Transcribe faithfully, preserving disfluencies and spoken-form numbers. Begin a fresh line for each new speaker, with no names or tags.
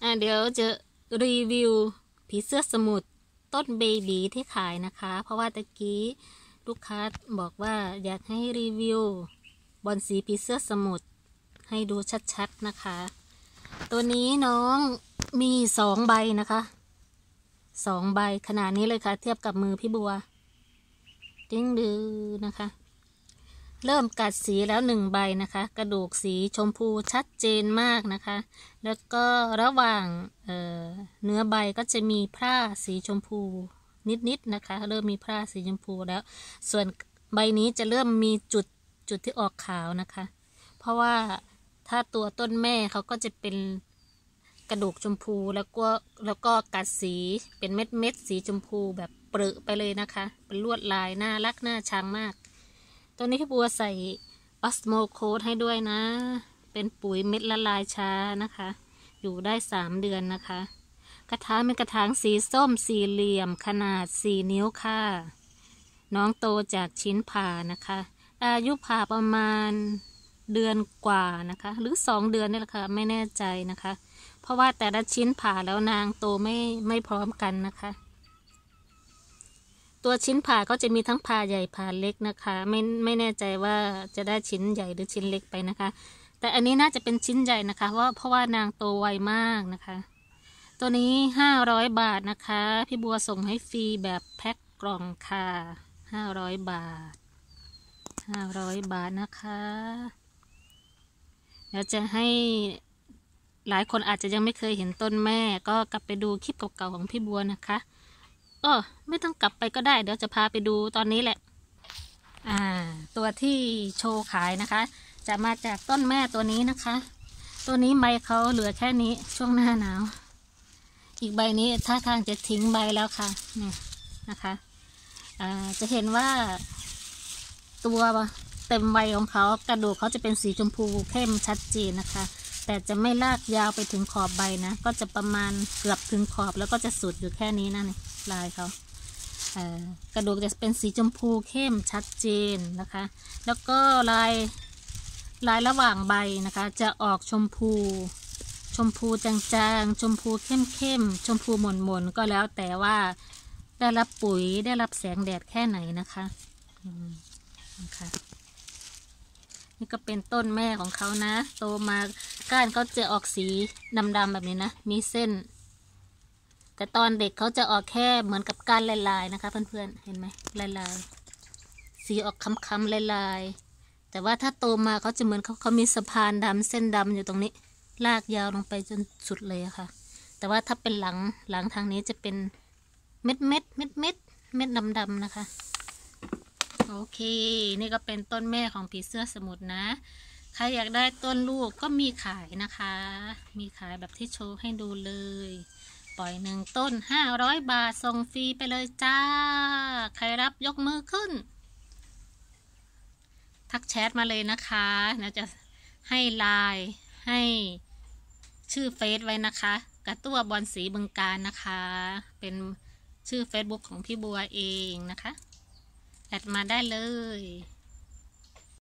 อ่ะเดี๋ยวจะรีวิวผีเสื้อสมุทรต้นเบบีที่ขายนะคะเพราะว่าตะกี้ลูกค้าบอกว่าอยากให้รีวิวบอนสีผีเสื้อสมุทรให้ดูชัดๆนะคะตัวนี้น้องมีสองใบนะคะสองใบขนาดนี้เลยค่ะเทียบกับมือพี่บัวจิ้งดือนะคะเริ่มกัดสีแล้วหนึ่งใบนะคะกระดูกสีชมพูชัดเจนมากนะคะแล้วก็ระหว่าง เอ่อ เนื้อใบก็จะมีพร่าสีชมพูนิดๆนะคะเริ่มมีพร่าสีชมพูแล้วส่วนใบนี้จะเริ่มมีจุดจุดที่ออกขาวนะคะเพราะว่าถ้าตัวต้นแม่เขาก็จะเป็นกระดูกชมพูแล้วก็แล้วก็กัดสีเป็นเม็ดเม็ดสีชมพูแบบเปรอะไปเลยนะคะเป็นลวดลายน่ารักน่าชังมากตัวนี้พี่บัวใส่ออสโมโคดให้ด้วยนะเป็นปุ๋ยเม็ดละลายช้านะคะอยู่ได้สามเดือนนะคะกระถางเป็นกระถางสีส้มสี่เหลี่ยมขนาดสี่นิ้วค่ะน้องโตจากชิ้นผ่านะคะอายุผ่าประมาณเดือนกว่านะคะหรือสองเดือนนี่แหละค่ะไม่แน่ใจนะคะเพราะว่าแต่ละชิ้นผ่าแล้วนางโตไม่ไม่พร้อมกันนะคะตัวชิ้นผ่าก็จะมีทั้งผ่าใหญ่ผ่าเล็กนะคะไม่ไม่แน่ใจว่าจะได้ชิ้นใหญ่หรือชิ้นเล็กไปนะคะแต่อันนี้น่าจะเป็นชิ้นใหญ่นะคะเพราะเพราะว่านางโตไวมากนะคะตัวนี้ห้าร้อยบาทนะคะพี่บัวส่งให้ฟรีแบบแพ็คกล่องค่ะห้าร้อยบาทห้าร้อยบาทนะคะเดี๋ยวจะให้หลายคนอาจจะยังไม่เคยเห็นต้นแม่ก็กลับไปดูคลิปเก่าๆของพี่บัวนะคะเออไม่ต้องกลับไปก็ได้เดี๋ยวจะพาไปดูตอนนี้แหละอ่าตัวที่โชว์ขายนะคะจะมาจากต้นแม่ตัวนี้นะคะตัวนี้ใบเขาเหลือแค่นี้ช่วงหน้าหนาวอีกใบนี้ท่าทางจะทิ้งใบแล้วค่ะนี่นะคะอ่าจะเห็นว่าตัวเต็มใบของเขากระดูกเขาจะเป็นสีชมพูเข้มชัดเจนนะคะแต่จะไม่ลากยาวไปถึงขอบใบนะก็จะประมาณเกือบถึงขอบแล้วก็จะสุดอยู่แค่นี้นะนี่ลายเขาเอ่อกระดูกจะเป็นสีชมพูเข้มชัดเจนนะคะแล้วก็ลายลายระหว่างใบนะคะจะออกชมพูชมพูจางๆชมพูเข้มๆชมพูหม่นๆก็แล้วแต่ว่าได้รับปุ๋ยได้รับแสงแดดแค่ไหนนะคะนะคะนี่ก็เป็นต้นแม่ของเขานะโตมาก้านเขาจะออกสีดำๆแบบนี้นะมีเส้นแต่ตอนเด็กเขาจะออกแค่เหมือนกับก้านลายๆนะคะเพื่อนๆเห็นไหมลายๆสีออกค้ำๆลายๆแต่ว่าถ้าโตมาเขาจะเหมือนเขาเขามีสะพานดำเส้นดำอยู่ตรงนี้ลากยาวลงไปจนสุดเลยอะค่ะแต่ว่าถ้าเป็นหลังหลังทางนี้จะเป็นเม็ดเม็ดเม็ดเม็ดเม็ดดำๆนะคะโอเคนี่ก็เป็นต้นแม่ของผีเสื้อสมุทรนะใครอยากได้ต้นลูกก็มีขายนะคะมีขายแบบที่โชว์ให้ดูเลยปล่อยหนึ่งต้นห้าร้อยบาทส่งฟรีไปเลยจ้าใครรับยกมือขึ้นทักแชทมาเลยนะคะเราจะให้ไลน์ให้ชื่อเฟซไว้นะคะกระตั้วบอลสีบึงการนะคะเป็นชื่อเฟซบุ๊กของพี่บัวเองนะคะแอดมาได้เลย